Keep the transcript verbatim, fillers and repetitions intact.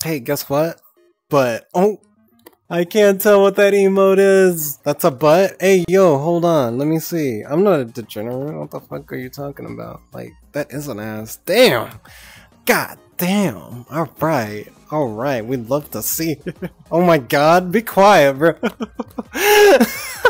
Hey, guess what? But, oh, I can't tell what that emote is. That's a butt? Hey, yo, hold on. Let me see. I'm not a degenerate. What the fuck are you talking about? Like, that is an ass. Damn. God damn. Alright. Alright. We'd love to see it. Oh my god. Be quiet, bro.